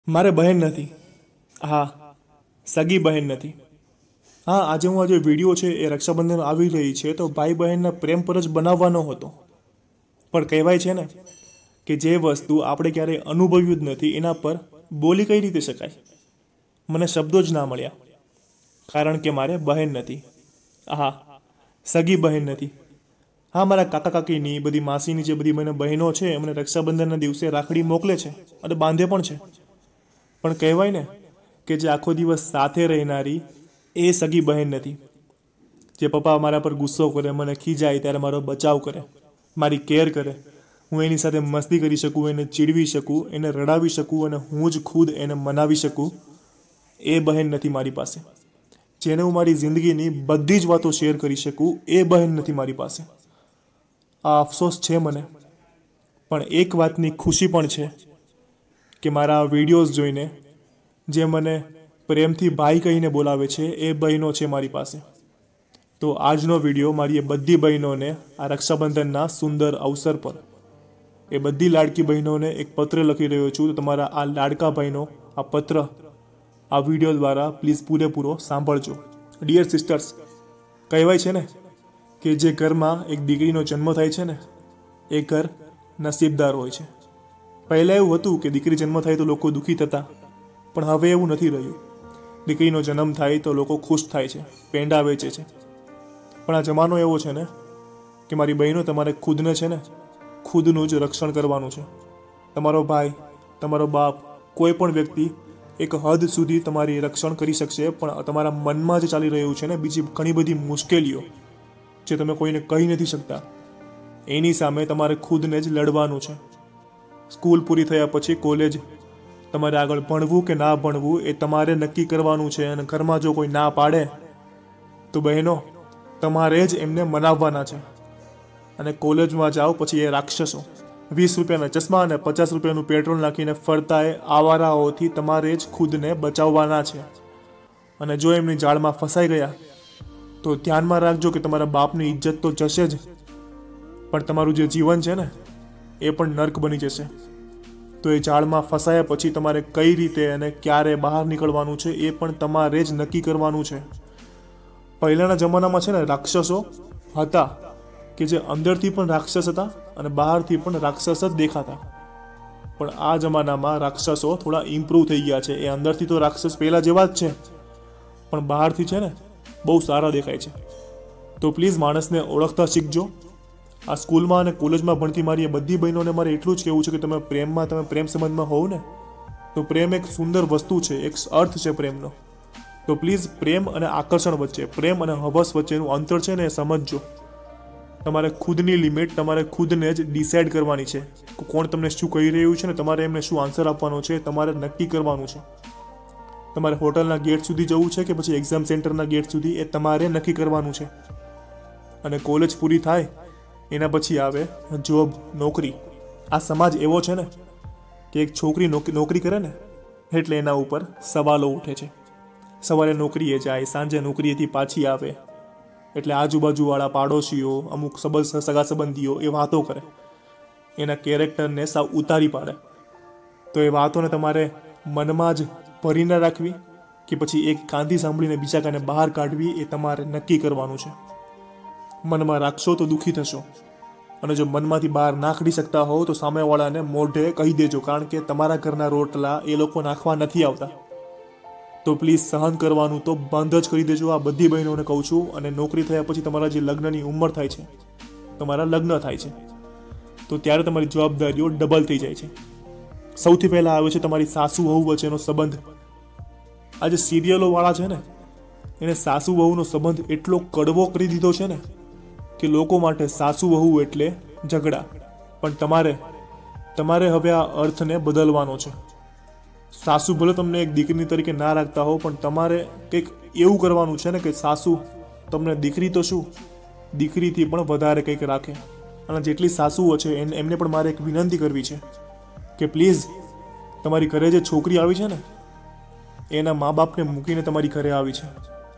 મારે બહેન નથી. હા, સગી બહેન નથી. હા, આજે હું આજે વિડીયો છે એ રક્ષાબંધન આવી રહી છે તો ભાઈ બહેનના પ્રેમ પર જ બનાવવાનો હતો. પણ કહેવાય છે ને કે જે વસ્તુ આપણે ક્યારેય અનુભવ્યું જ નથી એના પર બોલી કઈ રીતે શકાય. મને શબ્દો જ ના મળ્યા કારણ કે મારે બહેન નથી. હા, સગી બહેન નથી. હા, મારા કાકા કાકીની બધી માસીની જે બધી મને બહેનો છે એમને રક્ષાબંધનના દિવસે રાખડી મોકલે છે અને બાંધે પણ છે. પણ કહેવાય ને કે જે આખો દિવસ સાથે રહેનારી એ સગી બહેન નથી. જે પપ્પા મારા પર ગુસ્સો કરે, મને ખીજાય ત્યારે મારો બચાવ કરે, મારી કેર કરે, હું એની સાથે મસ્તી કરી શકું, એને ચીડવી શકું, એને રડાવી શકું અને હું જ ખુદ એને મનાવી શકું, એ બહેન નથી મારી પાસે. જેને હું મારી જિંદગીની બધી જ વાતો શેર કરી શકું એ બહેન નથી મારી પાસે. આ અફસોસ છે મને, પણ એક વાતની ખુશી પણ છે કે મારા વિડીયોઝ જોઈને જે મને પ્રેમથી ભાઈ કહીને બોલાવે છે એ બહેનો છે મારી પાસે. તો આજનો વિડીયો મારી એ બધી બહેનોને આ રક્ષાબંધનના સુંદર અવસર પર, એ બધી લાડકી બહેનોને એક પત્ર લખી રહ્યો છું. તો તમારા આ લાડકા ભાઈનો આ પત્ર આ વિડીયો દ્વારા પ્લીઝ પૂરેપૂરો સાંભળજો. ડિયર સિસ્ટર્સ, કહેવાય છે ને કે જે ઘરમાં એક દીકરીનો જન્મ થાય છે ને એ ઘર નસીબદાર હોય છે. પહેલાં એવું હતું કે દીકરી જન્મ થાય તો લોકો દુઃખી થતા, પણ હવે એવું નથી રહ્યું. દીકરીનો જન્મ થાય તો લોકો ખુશ થાય છે, પેંડા વેચે છે. પણ આ જમાનો એવો છે ને કે મારી બહેનો, તમારે ખુદને છે ને ખુદનું જ રક્ષણ કરવાનું છે. તમારો ભાઈ, તમારો બાપ, કોઈ પણ વ્યક્તિ એક હદ સુધી તમારી રક્ષણ કરી શકશે, પણ તમારા મનમાં જે ચાલી રહ્યું છે ને બીજી ઘણી બધી મુશ્કેલીઓ જે તમે કોઈને કહી નથી શકતા, એની સામે તમારે ખુદને જ લડવાનું છે. સ્કૂલ પૂરી થયા પછી કોલેજ તમારે આગળ ભણવું કે ના ભણવું એ તમારે નક્કી કરવાનું છે. અને ઘરમાં જો કોઈ ના પાડે તો બહેનો તમારે જ એમને મનાવવાના છે. અને કોલેજમાં જાઓ પછી એ રાક્ષસો 20 રૂપિયાના ચશ્મા અને 50 રૂપિયાનું પેટ્રોલ નાખીને ફરતા એ આવારાઓથી તમારે જ ખુદને બચાવવાના છે. અને જો એમની જાળમાં ફસાઈ ગયા તો ધ્યાનમાં રાખજો કે તમારા બાપની ઇજ્જત તો જશે જ, પણ તમારું જે જીવન છે ને એ પણ નર્ક બની જશે. તો એ જાળમાં ફસાયા પછી તમારે કઈ રીતે અને ક્યારે બહાર નીકળવાનું છે એ પણ તમારે જ નક્કી કરવાનું છે. પહેલાંના જમાનામાં છે ને રાક્ષસો હતા કે જે અંદરથી પણ રાક્ષસ હતા અને બહારથી પણ રાક્ષસ જ દેખાતા. પણ આ જમાનામાં રાક્ષસો થોડા ઇમ્પ્રૂવ થઈ ગયા છે. એ અંદરથી તો રાક્ષસ પહેલાં જેવા જ છે, પણ બહારથી છે ને બહુ સારા દેખાય છે. તો પ્લીઝ માણસને ઓળખતા શીખજો. આ સ્કૂલમાં અને કોલેજમાં ભણતી મારી એ બધી બહેનોને મારે એટલું જ કહેવું છે કે તમે પ્રેમ સંબંધમાં હોવ ને તો પ્રેમ એક સુંદર વસ્તુ છે, એક અર્થ છે પ્રેમનો. તો પ્લીઝ પ્રેમ અને આકર્ષણ વચ્ચે, પ્રેમ અને હવસ વચ્ચેનું અંતર છે ને એ સમજજો. તમારે ખુદની લિમિટ તમારે ખુદને જ ડિસાઇડ કરવાની છે. કોણ તમને શું કહી રહ્યું છે ને તમારે એમને શું આન્સર આપવાનો છે તમારે નક્કી કરવાનું છે. તમારે હોટલના ગેટ સુધી જવું છે કે પછી એક્ઝામ સેન્ટરના ગેટ સુધી એ તમારે નક્કી કરવાનું છે. અને કોલેજ પૂરી થાય એના પછી આવે જોબ, નોકરી. આ સમાજ એવો છે ને કે એક છોકરી નોકરી કરે ને એટલે એના ઉપર સવાલો ઉઠે છે. સવારે નોકરીએ જાય, સાંજે નોકરીએથી પાછી આવે એટલે આજુબાજુવાળા પાડોશીઓ, અમુક સગા સંબંધીઓ એ વાતો કરે, એના કેરેક્ટરને સાવ ઉતારી પાડે. તો એ વાતોને તમારે મનમાં જ ભરી ન રાખવી કે પછી એક કાંધી સાંભળીને બીજા કાને બહાર કાઢવી એ તમારે નક્કી કરવાનું છે. મનમાં રાખશો તો દુઃખી થશો, અને જો મનમાંથી બહાર ના કાઢી શકતા હોવ તો સામેવાળાને મોઢે કહી દેજો, કારણ કે તમારા ઘરના રોટલા એ લોકો નાખવા નથી આવતા. તો પ્લીઝ સહન કરવાનું તો બંધ જ કરી દેજો. આ બધી બહેનોને કહું છું. અને નોકરી થયા પછી તમારા જે લગ્નની ઉંમર થાય છે, તમારા લગ્ન થાય છે, તો ત્યારે તમારી જવાબદારીઓ ડબલ થઈ જાય છે. સૌથી પહેલાં આવે છે તમારી સાસુ વહુ વચ્ચેનો સંબંધ. આ જે સિરિયલોવાળા છે ને એને સાસુ વહુનો સંબંધ એટલો કડવો કરી દીધો છે ને કે લોકો માટે સાસુ વહુ એટલે ઝઘડા. પણ તમારે હવે આ અર્થને બદલવાનો છે. સાસુ ભલે તમને એક દીકરીની તરીકે ના રાખતા હો, પણ તમારે કંઈક એવું કરવાનું છે ને કે સાસુ તમને દીકરી તો શું, દીકરીથી પણ વધારે કંઈક રાખે. અને જેટલી સાસુઓ છે એમને પણ મારે એક વિનંતી કરવી છે કે પ્લીઝ તમારી ઘરે જે છોકરી આવી છે ને એના મા બાપને મૂકીને તમારી ઘરે આવી છે.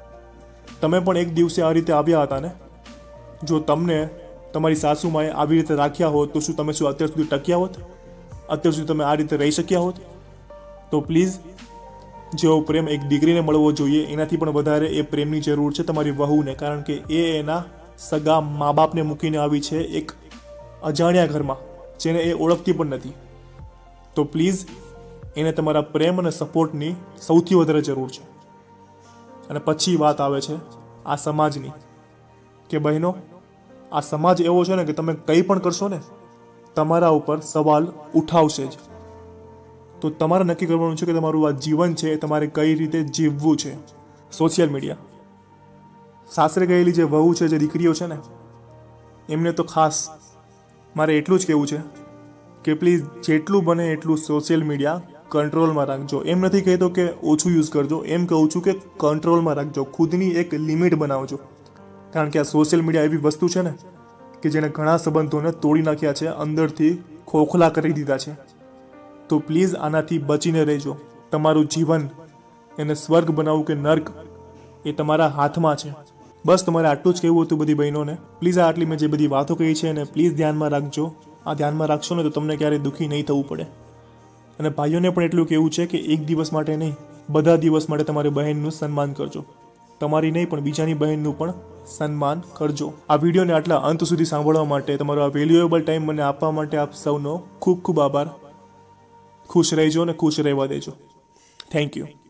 તમે પણ એક દિવસે આ રીતે આવ્યા હતા ને. જો તમને તમારી સાસુમાએ આવી રીતે રાખ્યા હોત તો શું તમે અત્યાર સુધી ટક્યા હોત? અત્યાર સુધી તમે આ રીતે રહી શક્યા હોત? તો પ્લીઝ જેવો પ્રેમ એક દીકરીને મળવો જોઈએ એનાથી પણ વધારે એ પ્રેમની જરૂર છે તમારી વહુને, કારણ કે એ એના સગા મા બાપને મૂકીને આવી છે એક અજાણ્યા ઘરમાં જેને એ ઓળખતી પણ નથી. તો પ્લીઝ એને તમારા પ્રેમ અને સપોર્ટની સૌથી વધારે જરૂર છે. અને પછી વાત આવે છે આ સમાજની, કે બહેનો આ સમાજ એવો છે ને કે તમે કંઈ પણ કરશો ને તમારા ઉપર સવાલ ઉઠાવશે જ. તો તમારે નક્કી કરવાનું છે કે તમારું આ જીવન છે એ તમારે કઈ રીતે જીવવું છે. સોશિયલ મીડિયા, સાસરે ગયેલી જે વહુ છે, જે દીકરીઓ છે ને, એમને તો ખાસ મારે એટલું જ કહેવું છે કે પ્લીઝ જેટલું બને એટલું સોશિયલ મીડિયા કંટ્રોલમાં રાખજો. એમ નથી કહેતો કે ઓછું યુઝ કરજો, એમ કહું છું કે કંટ્રોલમાં રાખજો, ખુદની એક લિમિટ બનાવજો. કારણ કે આ સોશિયલ મીડિયા એવી વસ્તુ છે ને કે જેણે ઘણા સંબંધોને તોડી નાખ્યા છે, અંદરથી ખોખલા કરી દીધા છે. તો પ્લીઝ આનાથી બચીને રહેજો. તમારું જીવન એને સ્વર્ગ બનાવવું કે નર્ક એ તમારા હાથમાં છે. બસ તમારે આટલું જ કહેવું હતું બધી બહેનોને. પ્લીઝ આટલી મેં જે બધી વાતો કહી છે એને પ્લીઝ ધ્યાનમાં રાખજો. આ ધ્યાનમાં રાખશો ને તો તમને ક્યારેય દુઃખી નહીં થવું પડે. અને ભાઈઓને પણ એટલું કહેવું છે કે એક દિવસ માટે નહીં, બધા દિવસ માટે તમારી બહેનનું સન્માન કરજો. તમારી નહીં પણ બીજાની બહેનનું પણ સન્માન કરજો. આ વિડીયોને આટલા અંત સુધી સાંભળવા માટે, તમારો આ વેલ્યુએબલ ટાઈમ મને આપવા માટે આપ સૌનો ખૂબ ખૂબ આભાર. ખુશ રહેજો અને ખુશ રહેવા દેજો. Thank you.